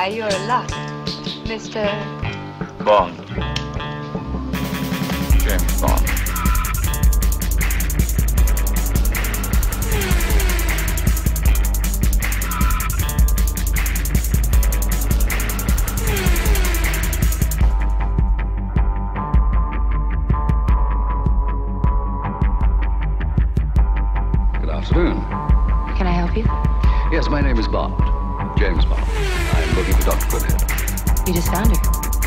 Why, you're a lot, Mr. Bond. James Bond. Good afternoon. Can I help you? Yes, my name is Bond. James Bond. I'm looking for Dr. Goodhead. You just found her.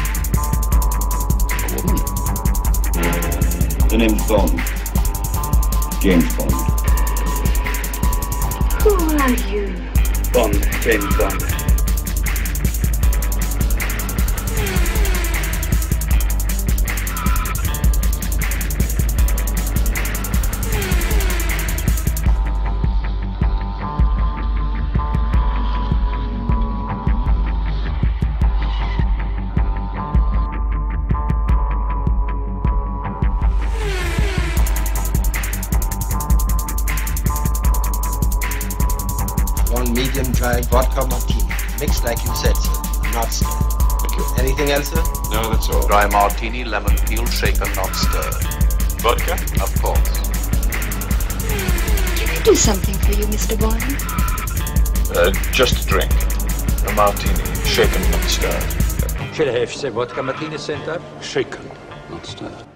A woman? The name's Bond. James Bond. Who are you? Bond. James Bond. One medium dry vodka martini, mixed like you said, sir. Not stirred. Thank you. Anything else, sir? No, that's all. Dry martini, lemon peel, shaken, not stirred. Vodka? Of course. Can I do something for you, Mr. Bond? Just a drink. A martini, shaken, not stirred. Should I have said vodka martini center? Shaken. Not stirred.